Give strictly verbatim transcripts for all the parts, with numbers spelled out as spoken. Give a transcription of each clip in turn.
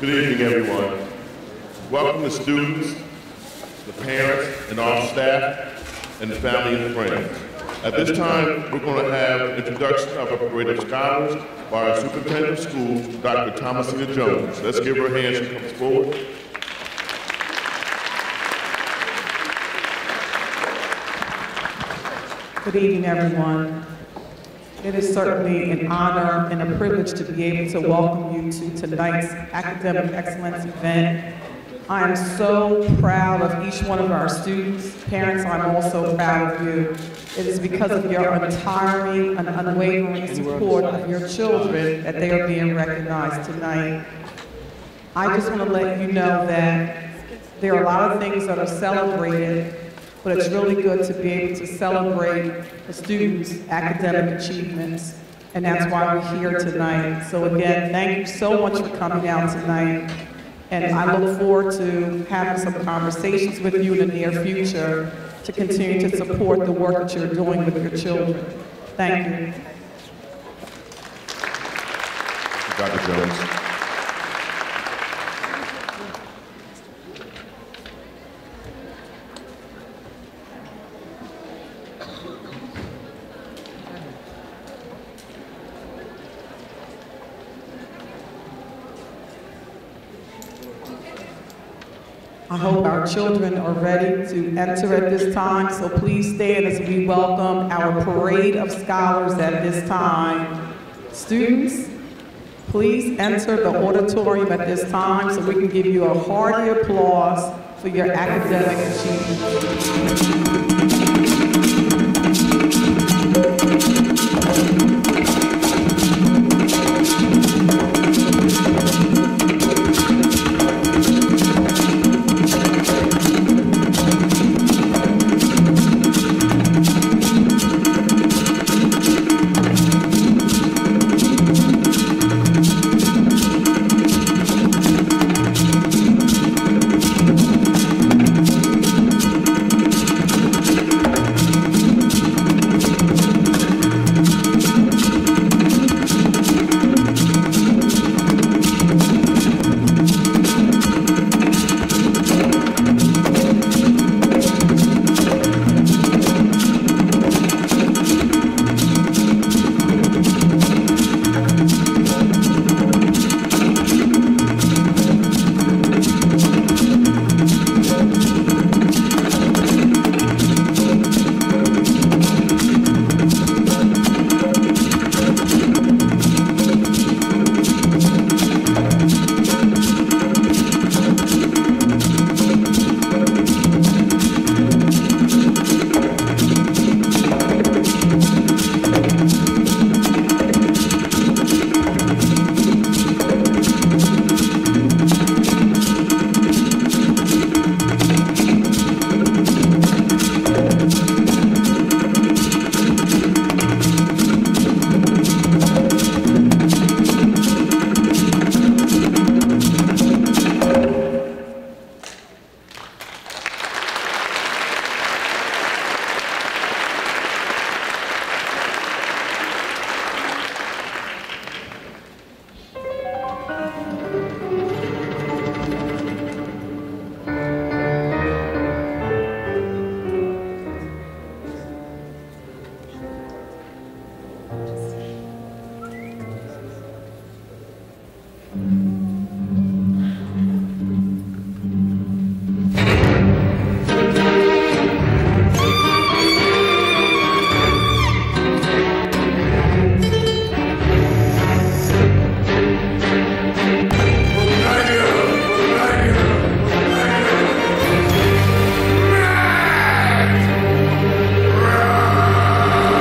Good evening, everyone. Welcome the students, the parents, and all staff, and the family and friends. At this time, we're going to have introduction of our parade of scholars by our superintendent of schools, Doctor Thomasina Jones. Let's give her a hand as she comes forward. Good evening, everyone. It is certainly an honor and a privilege to be able to welcome you to tonight's Academic Excellence event. I am so proud of each one of our students. Parents, I'm also proud of you. It is because of your untiring and unwavering support of your children that they are being recognized tonight. I just want to let you know that there are a lot of things that are celebrated, but it's really good to be able to celebrate the students' academic achievements, and that's why we're here tonight. So again, thank you so much for coming out tonight, and I look forward to having some conversations with you in the near future to continue to support the work that you're doing with your children. Thank you. Doctor Jones. I hope our children are ready to enter at this time, so please stand as we welcome our parade of scholars at this time. Students, please enter the auditorium at this time so we can give you a hearty applause for your academic achievements.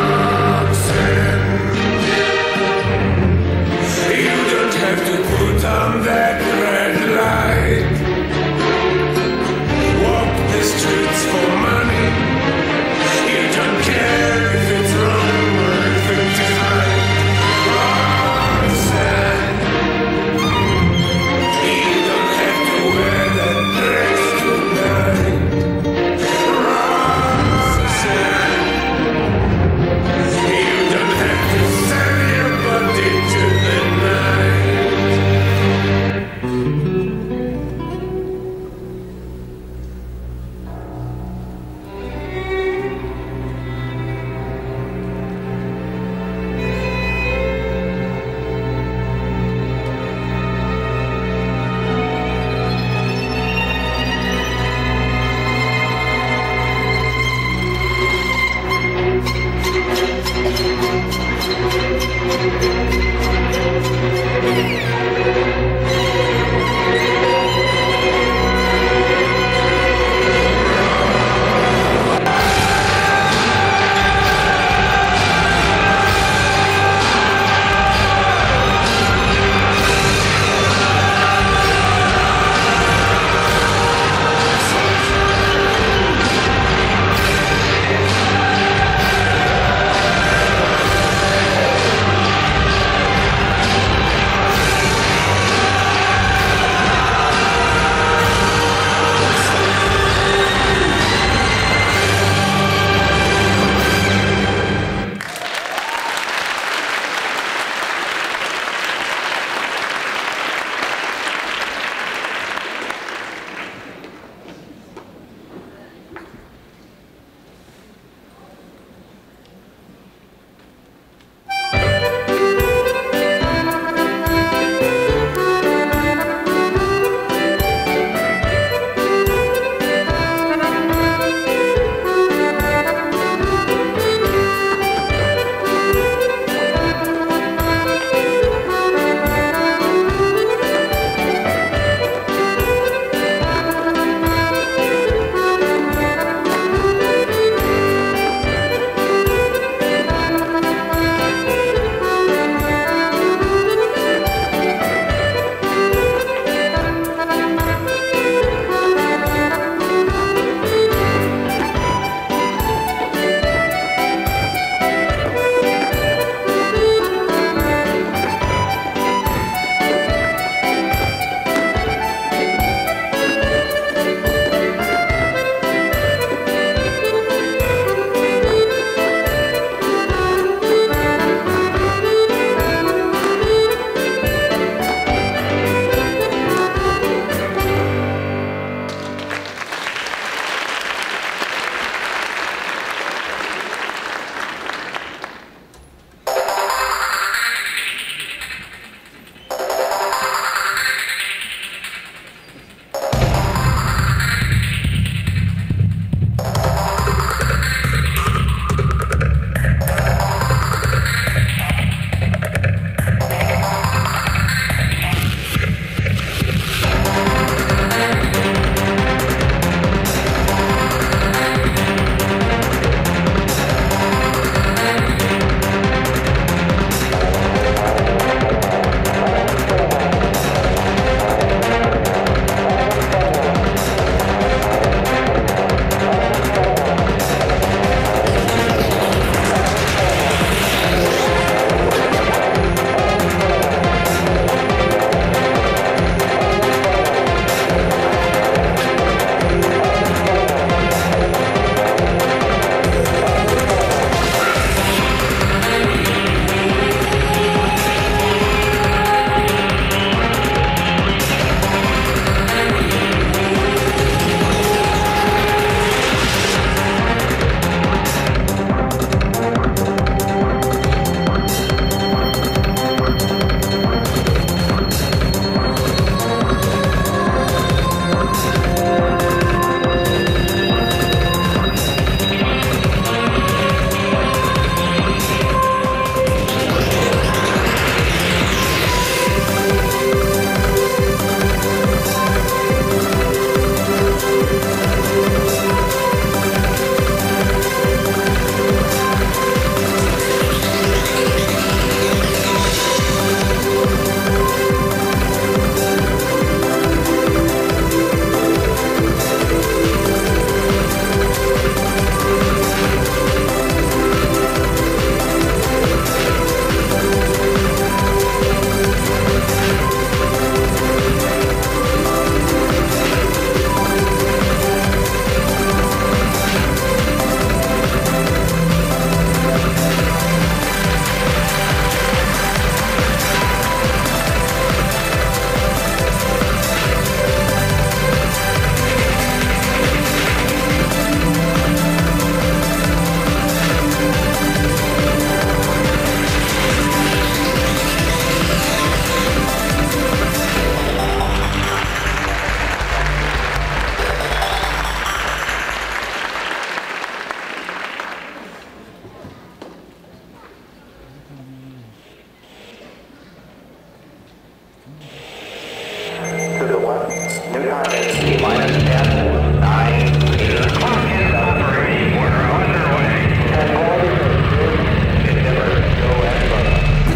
Have to put To the one. New time is T minus ten, nine, eight. Clock is operating. We're underway. And boys, it never go any further.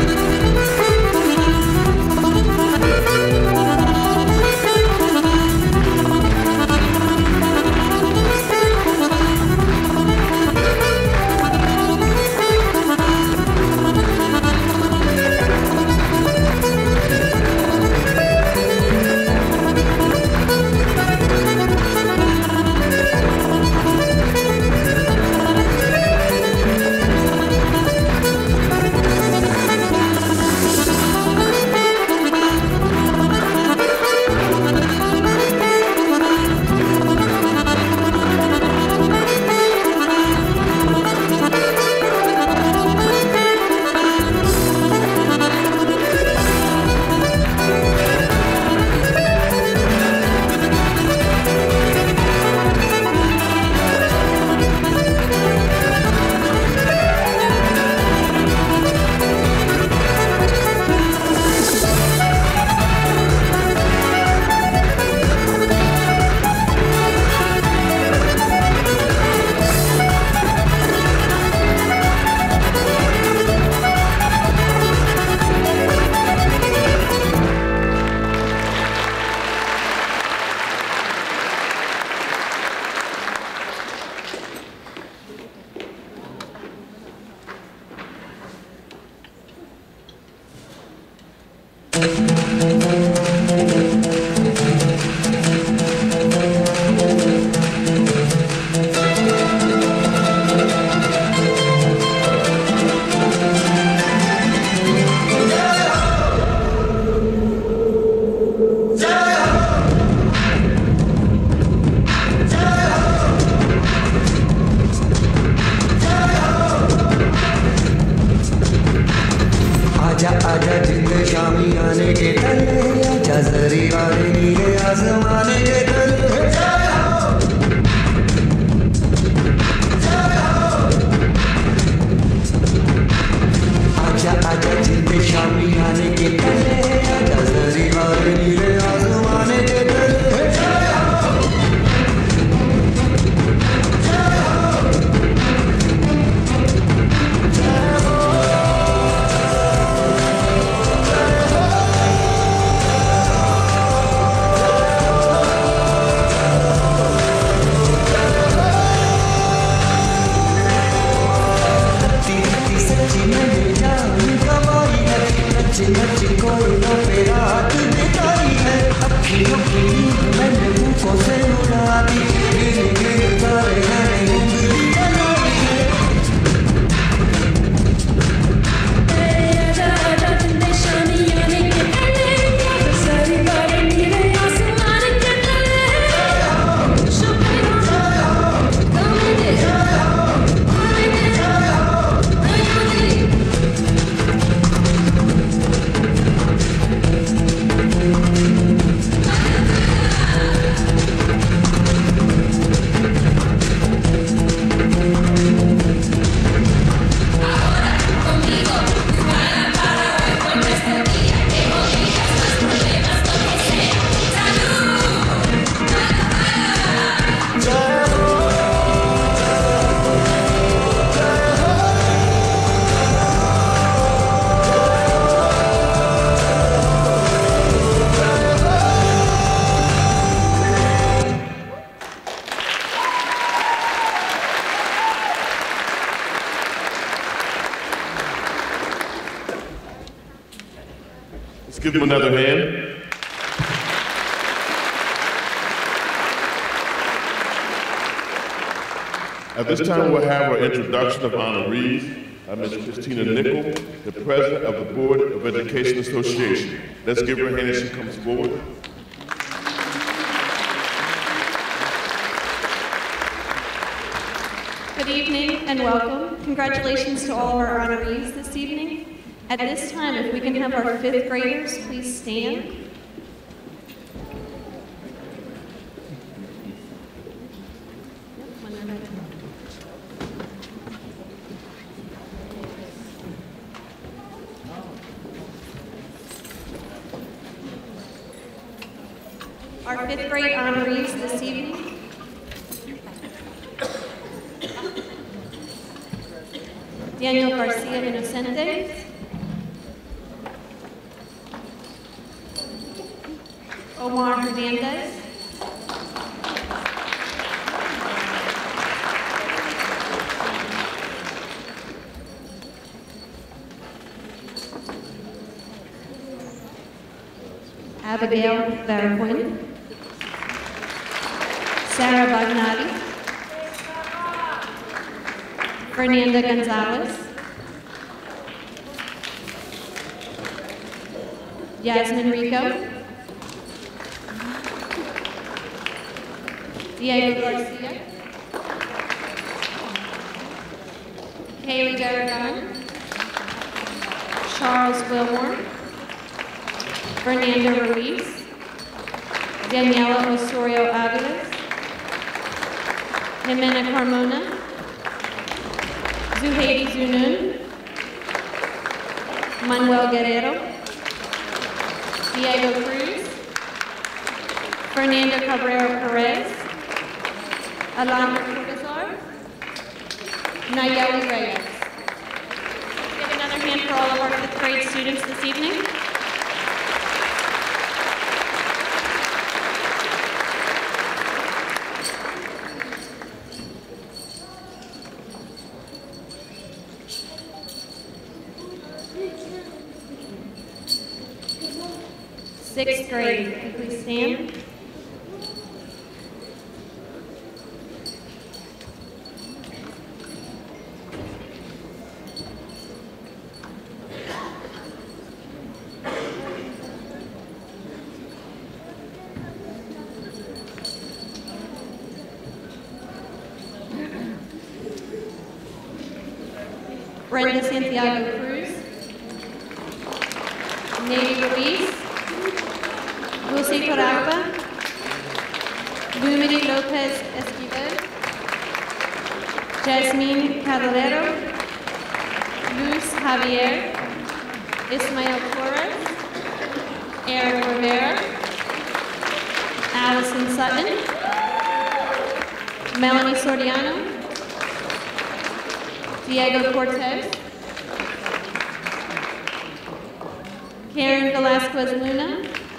Give him another hand. At this time, we'll have our introduction of honorees. Uh, Miz Christina Nickel, the President of the Board of Education Association. Let's give her a hand as she comes forward. Good evening and welcome. Congratulations to all of our honorees this evening. At this time, if we can have our fifth graders please stand. Our fifth grade honorees this evening. Daniel Garcia Inocente. Omar Hernandez. Abigail Veracoin. Sarah Bagnati. Fernanda Gonzalez. Yasmin Rico. Diego Garcia. Kaylee Garagón. Charles Wilmore. Fernanda Ruiz. Daniela Osorio Aviles. Jimena Carmona. Zuhaidi Zunun. Manuel Guerrero. Diego Cruz. Fernando Cabrera Perez. Alana Cortazar. Nayeli Reyes. Let's give another hand for all of our fifth grade students this evening. Sixth grade, please stand. Brenda Santiago Cruz. Nady Ruiz. Dulce Coralba. Lumity Lopez Esquivel. Jasmine Caballero. Luz Javier. Ismael Torres. Eric Rivera. Allison Sutton. Melanie Soriano. Diego Cortez. Karen Velasquez Luna.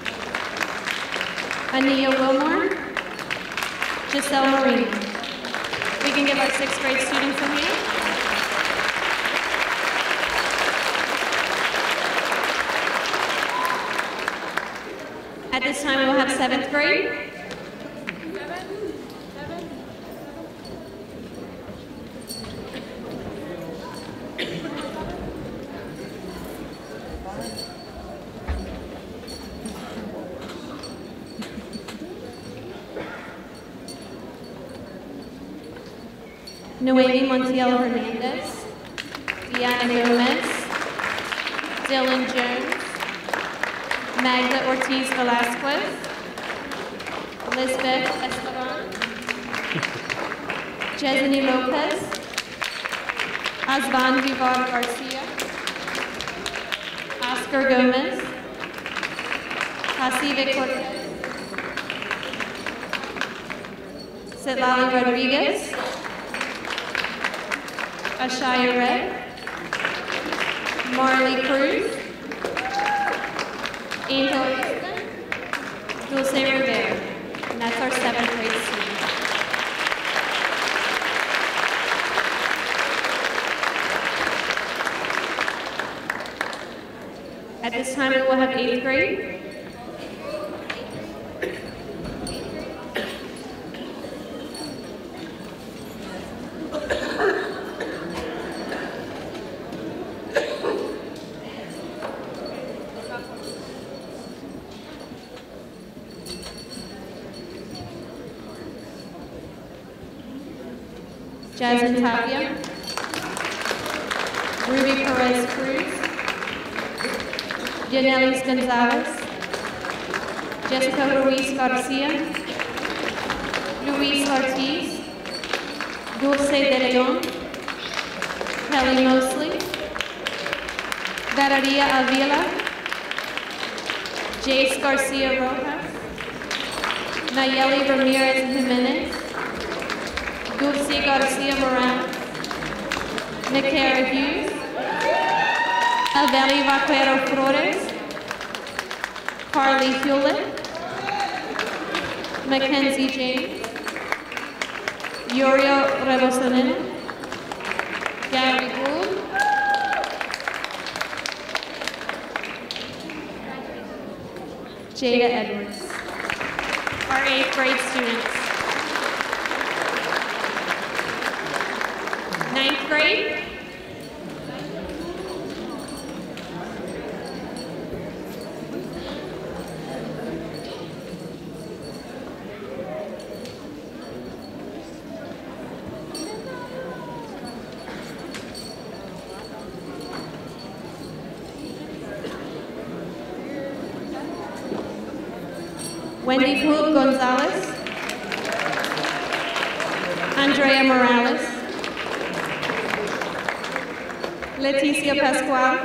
Ania Wilmore. Giselle Marino. We can give our sixth grade students a hand. At this time, we will have seventh grade. Noemi Montiel Hernandez, Diana Gomez, Dylan Jones, Magda Ortiz Velasquez, Lisbeth Esteban, Jesany Lopez, Asvan Vivar Garcia, Oscar Gomez, Jacibe Cortez, Citlali Rodriguez, Ashaya Red, Marley Cruz, Angel Easton, Dulce Rivera, and that's our seventh grade student. At this time, we will have eighth grade. Jasmine Tapia, Ruby Perez Cruz, Yanelis Gonzalez, Jessica Ruiz Garcia, Luis Ortiz, Dulce de Leon, Kelly Mosley, Valeria Avila, Jace Garcia Rojas, Nayeli Ramirez Jimenez, Dulce Garcia Morales, Nicara Hughes, Aveli Vaquero Flores, Carly Hewlett, Mackenzie James, Uriel Rebosanena, Gary Gould, Jada Edwards, our eighth grade students. Ninth grade, Wendy Poole Gonzalez, Andrea Morales, Leticia Pascual,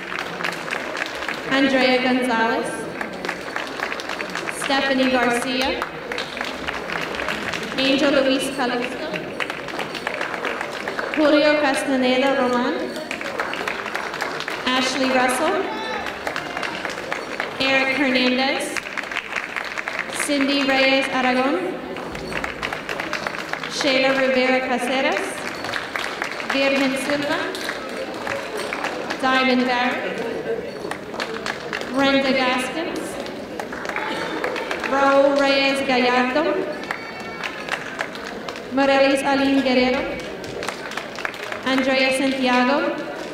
Andrea Gonzalez, Stephanie Garcia, Angel Luis Calixto, Julio Castaneda Roman, Ashley Russell, Eric Hernandez, Cindy Reyes Aragon, Sheila Rivera Caceres, Virgen Silva, Diamond Barrett, Brenda Gaskins, Raul Reyes Gallardo, Morelis Aline Guerrero, Andrea Santiago,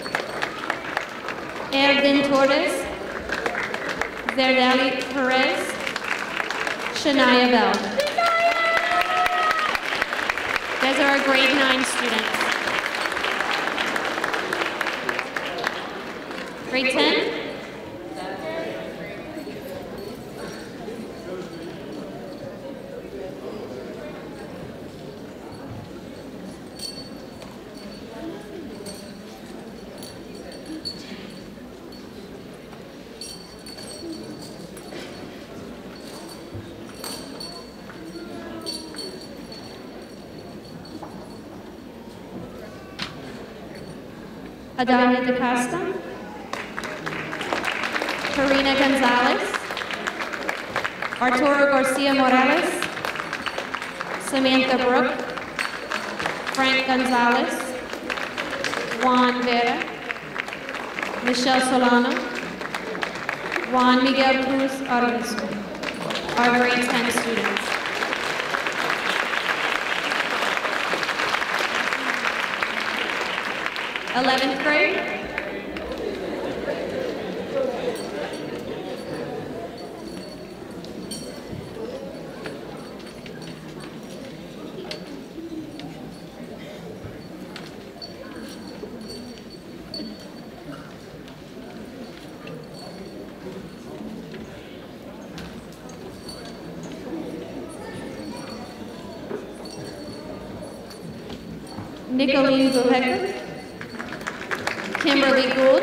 Ervin Torres, Zerdali Perez, Shania Bell. Those are our grade nine students. Grade ten? Adania DaCosta, Karina Gonzalez, Arturo Garcia Morales, Samantha Brooke, Frank Gonzalez, Juan Vera, Michelle Solano, Juan Miguel Cruz Arvizu, our grade ten students. eleventh grade. Nicolene Zuhecker, Kimberly Gould,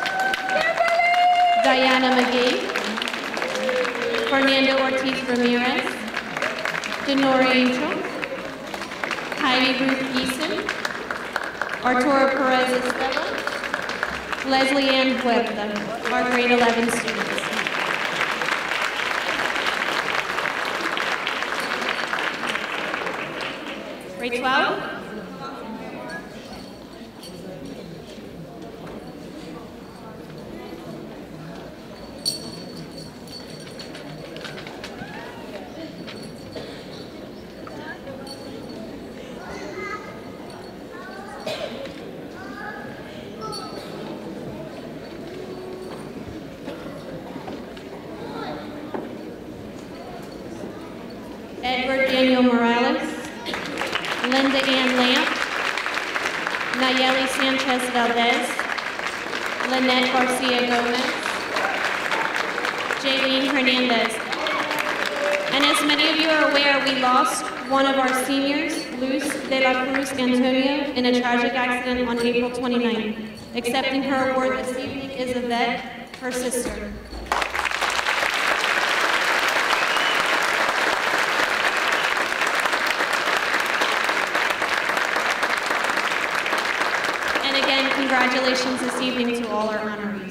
Diana McGee, Fernando Ortiz Ramirez, Denora Angel, Heidi Ruth Eason, Arturo Perez Estella, Leslie Ann Huerta, our grade eleven students. Grade twelve. Edward Daniel Morales, Linda Ann Lamp, Nayeli Sanchez Valdez, Lynette Garcia Gomez, Jaylene Hernandez. And as many of you are aware, we lost one of our seniors, Luz de la Cruz Antonio, in a tragic accident on April twenty-ninth. Accepting her award this evening is Yvette, her sister. congratulations this evening to all our honorees.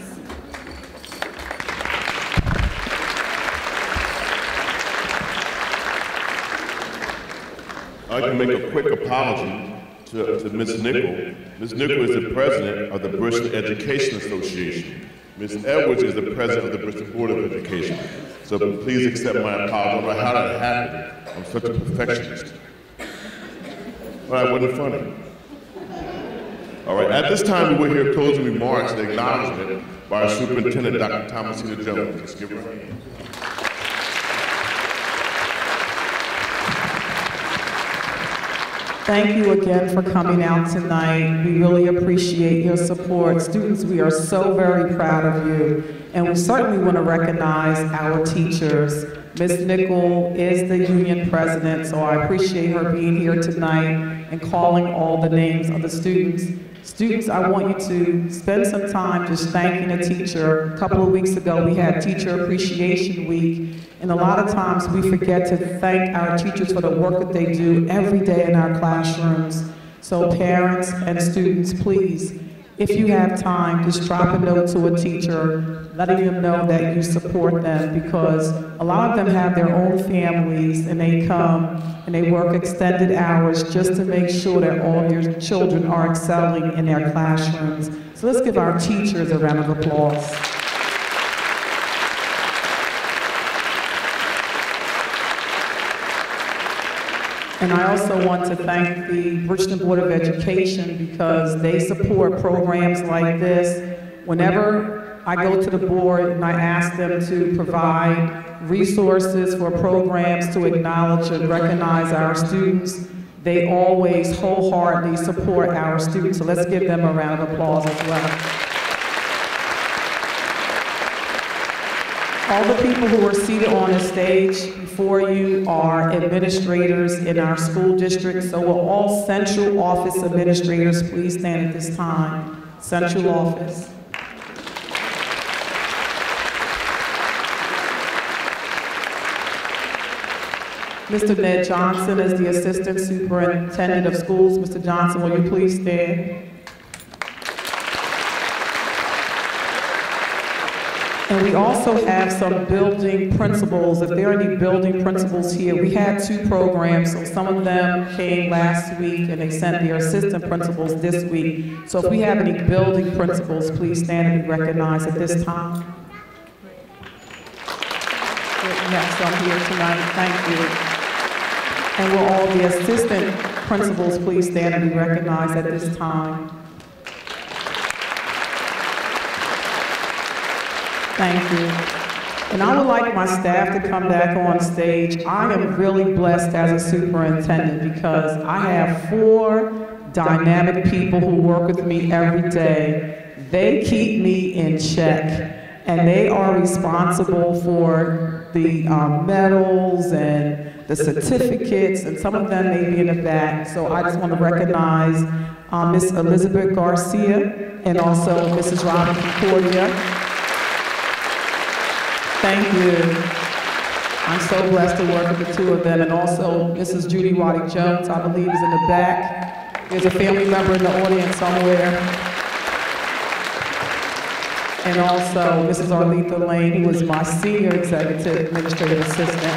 I'd like to make a quick apology to, to Miz Nickel. Miz Nickel is the president of the Bristol Education Association. Miz Edwards is the president of the Bristol Board of Education. So please accept my apology. I don't know how that happened. I'm such a perfectionist. But I wasn't funny. All right, at this time, we will hear closing remarks and acknowledgement by our superintendent, Doctor Thomasina Jones. Let's give her a hand. Thank you again for coming out tonight. We really appreciate your support. Students, we are so very proud of you. And we certainly want to recognize our teachers. Miz Nickel is the union president, so I appreciate her being here tonight and calling all the names of the students. Students, I want you to spend some time just thanking a teacher. A couple of weeks ago, we had Teacher Appreciation Week, and a lot of times we forget to thank our teachers for the work that they do every day in our classrooms. So parents and students, please, if you have time, just drop a note to a teacher, letting them know that you support them, because a lot of them have their own families and they come and they work extended hours just to make sure that all of your children are excelling in their classrooms. So let's give our teachers a round of applause. And I also want to thank the Bridgeton Board of Education because they support programs like this. Whenever I go to the board and I ask them to provide resources for programs to acknowledge and recognize our students, they always wholeheartedly support our students. So let's give them a round of applause as well. All the people who are seated on the stage before you are administrators in our school district, so will all central office administrators please stand at this time. Central office. Mister Ned Johnson is the Assistant Superintendent of Schools. Mister Johnson, will you please stand? And we also have some building principals. If there are any building principals here, we had two programs, so some of them came last week and they sent their assistant principals this week. So if we have any building principals, please stand and be recognized at this time. We have some here tonight, thank you. And will all the assistant principals please stand and be recognized at this time. Thank you. And I would like my staff to come back on stage. I am really blessed as a superintendent because I have four dynamic people who work with me every day. They keep me in check, and they are responsible for the um, medals and the certificates, and some of them may be in the back. So I just want to recognize um, Miss Elizabeth Garcia and also Missus Robin Concordia. Thank you. I'm so blessed to work with the two of them, and also Missus Judy Waddy Jones, I believe, is in the back. There's a family member in the audience somewhere. And also Missus Arletha Lane, who is my senior executive administrative assistant.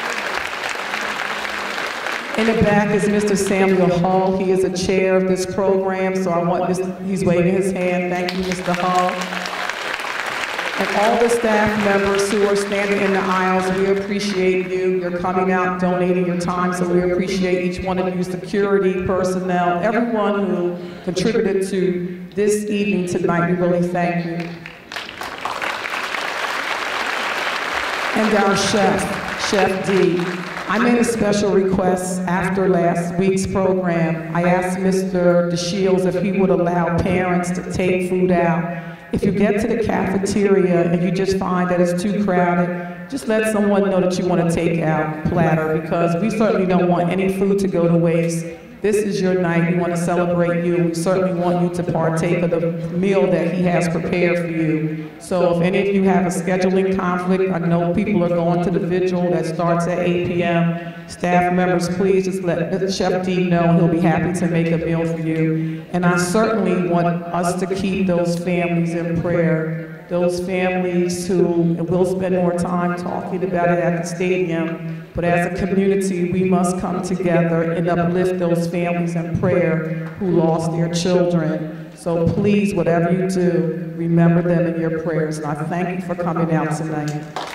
In the back is Mister Samuel Hull. He is the chair of this program, so I want Mister He's waving his hand. Thank you, Mister Hull. And all the staff members who are standing in the aisles, we appreciate you. You're coming out, donating your time, so we appreciate each one of you, security personnel, everyone who contributed to this evening tonight. We really thank you. And our chef, Chef D. I made a special request after last week's program. I asked Mister DeShields if he would allow parents to take food out. If you get to the cafeteria and you just find that it's too crowded, just let someone know that you want to take out a platter, because we certainly don't want any food to go to waste. this is your night. We want to celebrate you. We certainly want you to partake of the meal that he has prepared for you. So if any of you have a scheduling conflict, I know people are going to the vigil that starts at eight p m Staff members, please just let Chef D know. He'll be happy to make a meal for you. And I certainly want us to keep those families in prayer. Those families who, and we'll spend more time talking about it at the stadium, but as a community, we must come together and uplift those families in prayer who lost their children. So please, whatever you do, remember them in your prayers. And I thank you for coming out tonight.